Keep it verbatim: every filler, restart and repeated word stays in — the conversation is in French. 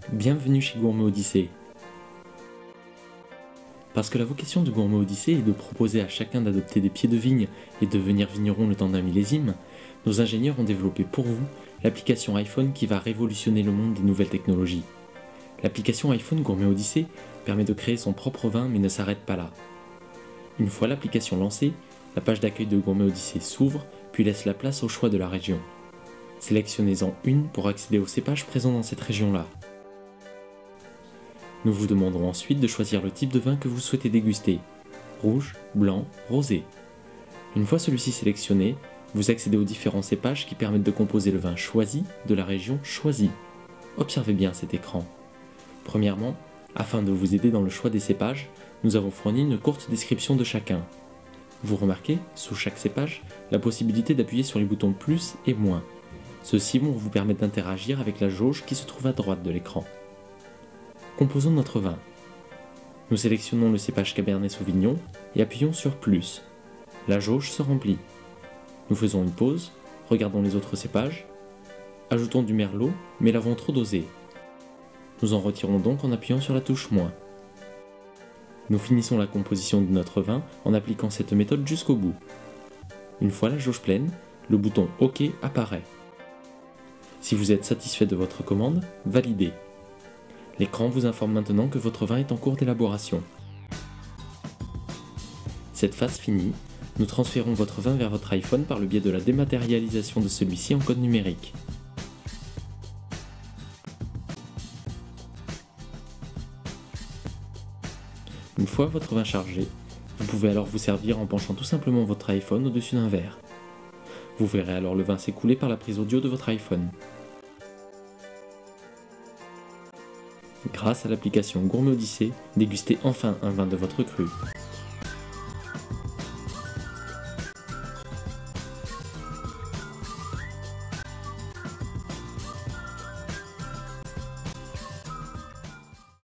Bienvenue chez Gourmet Odyssée. Parce que la vocation de Gourmet Odyssée est de proposer à chacun d'adopter des pieds de vigne et de devenir vigneron le temps d'un millésime, nos ingénieurs ont développé pour vous l'application iPhone qui va révolutionner le monde des nouvelles technologies. L'application iPhone Gourmet Odyssée permet de créer son propre vin mais ne s'arrête pas là. Une fois l'application lancée, la page d'accueil de Gourmet Odyssée s'ouvre puis laisse la place au choix de la région. Sélectionnez-en une pour accéder aux cépages présents dans cette région-là. Nous vous demanderons ensuite de choisir le type de vin que vous souhaitez déguster, rouge, blanc, rosé. Une fois celui-ci sélectionné, vous accédez aux différents cépages qui permettent de composer le vin choisi de la région choisie. Observez bien cet écran. Premièrement, afin de vous aider dans le choix des cépages, nous avons fourni une courte description de chacun. Vous remarquez, sous chaque cépage, la possibilité d'appuyer sur les boutons plus et moins. Ceux-ci vont vous permettre d'interagir avec la jauge qui se trouve à droite de l'écran. Composons notre vin. Nous sélectionnons le cépage Cabernet Sauvignon et appuyons sur plus. La jauge se remplit. Nous faisons une pause, regardons les autres cépages, ajoutons du merlot mais l'avons trop dosé. Nous en retirons donc en appuyant sur la touche moins. Nous finissons la composition de notre vin en appliquant cette méthode jusqu'au bout. Une fois la jauge pleine, le bouton OK apparaît. Si vous êtes satisfait de votre commande, validez. L'écran vous informe maintenant que votre vin est en cours d'élaboration. Cette phase finie, nous transférons votre vin vers votre iPhone par le biais de la dématérialisation de celui-ci en code numérique. Une fois votre vin chargé, vous pouvez alors vous servir en penchant tout simplement votre iPhone au-dessus d'un verre. Vous verrez alors le vin s'écouler par la prise audio de votre iPhone. Grâce à l'application Gourmet Odyssée, dégustez enfin un vin de votre cru.